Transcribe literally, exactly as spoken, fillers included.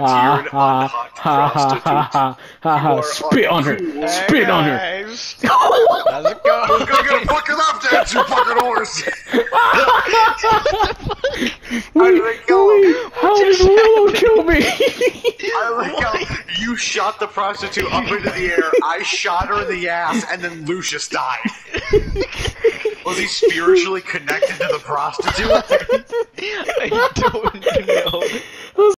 Ha ha ha ha ha ha ha ha! Spit on her! Spit on her! How's it going? We're gonna get a fucking left hand, you fucking horse! Wait, wait, how did Willow kill me? I like how you shot the prostitute up into the air, I shot her in the ass, and then Lucius died. Was he spiritually connected to the prostitute? I don't know.